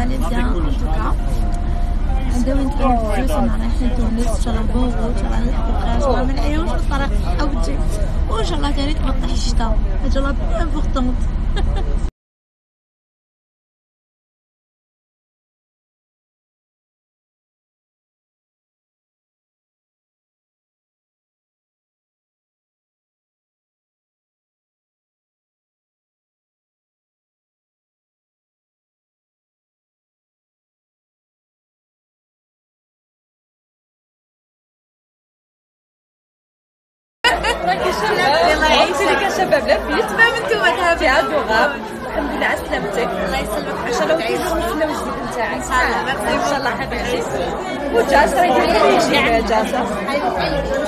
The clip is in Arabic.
allez bien en tout cas. ندوي نتكلم بزاف انا رايحين تونس ان شاء الله بوغو ان شاء الله نلحقو ما نعيوش في الطريق اوجي وان شاء الله تاني تبطح الشتا ان شاء الله بيان امبورطونط. الله يعيشك يا شباب. لاباس تمام نتوما تهابي عاد وغاب. الحمد لله على سلامتك. الله يسلمك. ان شاء الله وتعيشوا السنه الجديد نتاعك. ان شاء الله. ان شاء الله حبيبتي. وجاسر يدير لي شي جاسر.